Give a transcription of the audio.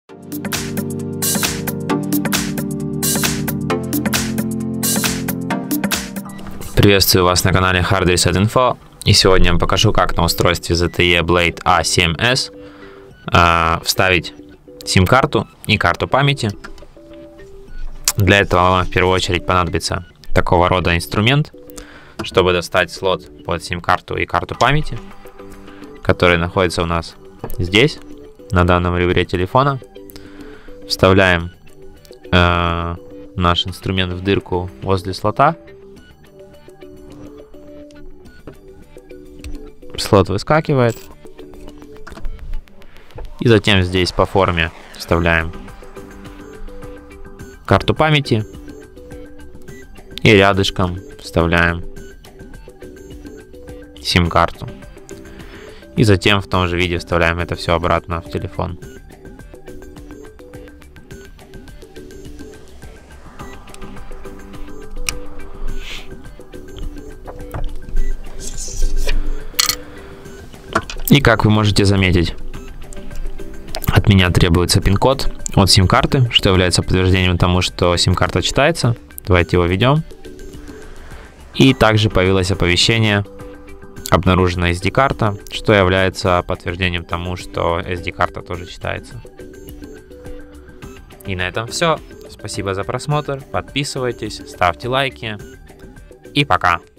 Приветствую вас на канале Hard Reset Info, и сегодня я покажу, как на устройстве ZTE Blade A7S вставить сим-карту и карту памяти. Для этого вам в первую очередь понадобится такого рода инструмент, чтобы достать слот под сим-карту и карту памяти, который находится у нас здесь, на данном ребре телефона. Вставляем наш инструмент в дырку возле слота. Слот выскакивает. И затем здесь по форме вставляем карту памяти. И рядышком вставляем сим-карту. И затем в том же виде вставляем это все обратно в телефон. И как вы можете заметить, от меня требуется пин-код от сим-карты, что является подтверждением тому, что сим-карта читается. Давайте его введем. И также появилось оповещение: обнаружена SD-карта, что является подтверждением тому, что SD-карта тоже читается. И на этом все. Спасибо за просмотр. Подписывайтесь, ставьте лайки. И пока.